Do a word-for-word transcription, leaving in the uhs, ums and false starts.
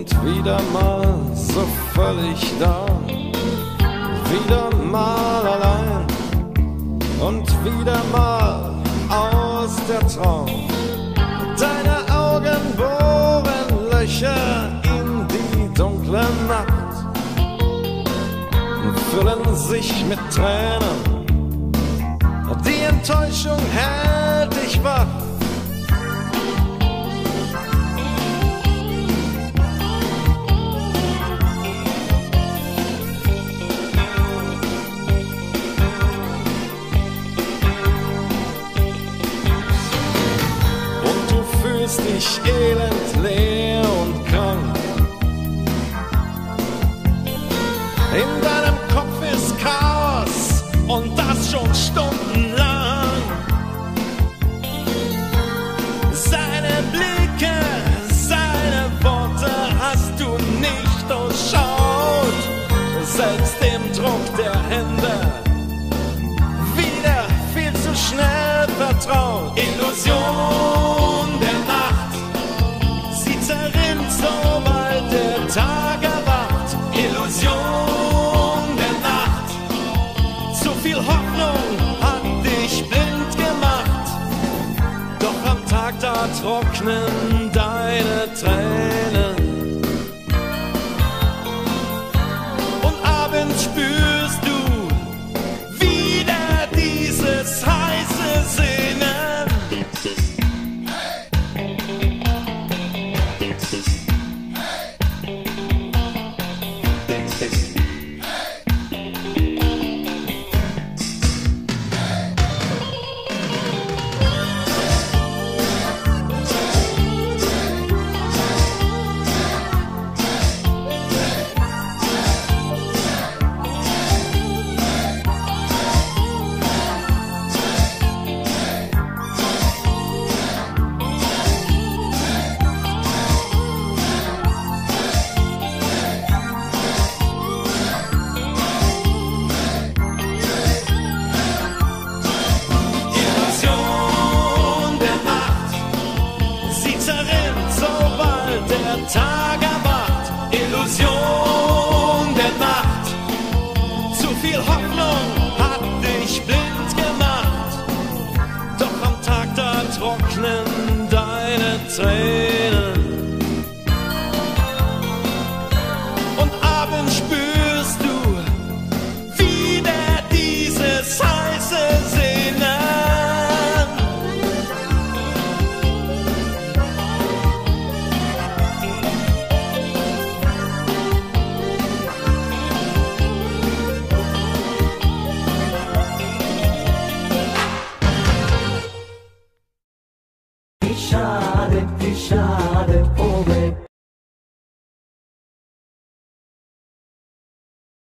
und wieder mal so völlig da, wieder mal allein und wieder mal aus der Traum. Deine Augen bohren Löcher in die dunkle Nacht und füllen sich mit Tränen. Die Enttäuschung hält dich wach. Dich elend, leer und krank. In deinem Kopf ist Chaos und das schon stundenlang. Seine Blicke, seine Worte hast du nicht durchschaut. Selbst dem Druck der Hände wieder viel zu schnell vertraut. Illusion der Nacht, sie zerrinnt, sobald der Tag erwacht. Illusion der Nacht, zu viel Hoffnung hat dich blind gemacht. Doch am Tag da trocknen deine Tränen.